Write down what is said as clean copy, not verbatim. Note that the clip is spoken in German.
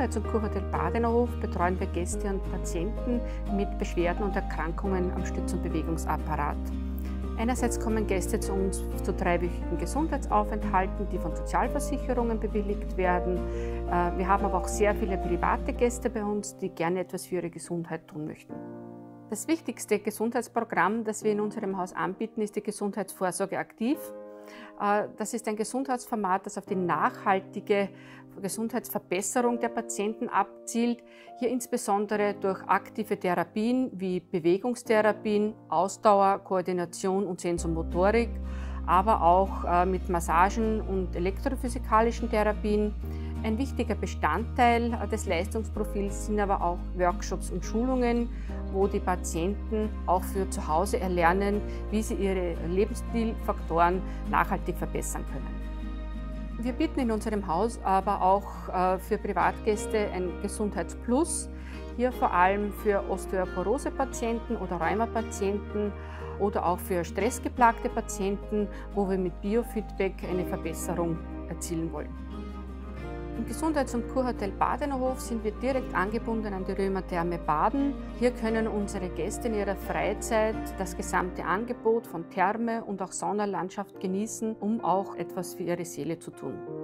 Gesundheits- und Kurhotel Badenerhof betreuen wir Gäste und Patienten mit Beschwerden und Erkrankungen am Stütz- und Bewegungsapparat. Einerseits kommen Gäste zu uns zu 3-wöchigen Gesundheitsaufenthalten, die von Sozialversicherungen bewilligt werden. Wir haben aber auch sehr viele private Gäste bei uns, die gerne etwas für ihre Gesundheit tun möchten. Das wichtigste Gesundheitsprogramm, das wir in unserem Haus anbieten, ist die Gesundheitsvorsorge aktiv. Das ist ein Gesundheitsformat, das auf die nachhaltige Gesundheitsverbesserung der Patienten abzielt. Hier insbesondere durch aktive Therapien wie Bewegungstherapien, Ausdauer, Koordination und Sensomotorik, aber auch mit Massagen und elektrophysikalischen Therapien. Ein wichtiger Bestandteil des Leistungsprofils sind aber auch Workshops und Schulungen, wo die Patienten auch für zu Hause erlernen, wie sie ihre Lebensstilfaktoren nachhaltig verbessern können. Wir bieten in unserem Haus aber auch für Privatgäste ein Gesundheitsplus, hier vor allem für Osteoporose-Patienten oder Rheumapatienten oder auch für stressgeplagte Patienten, wo wir mit Biofeedback eine Verbesserung erzielen wollen. Im Gesundheits- und Kurhotel Badenerhof sind wir direkt angebunden an die Römertherme Baden. Hier können unsere Gäste in ihrer Freizeit das gesamte Angebot von Therme und auch Saunalandschaft genießen, um auch etwas für ihre Seele zu tun.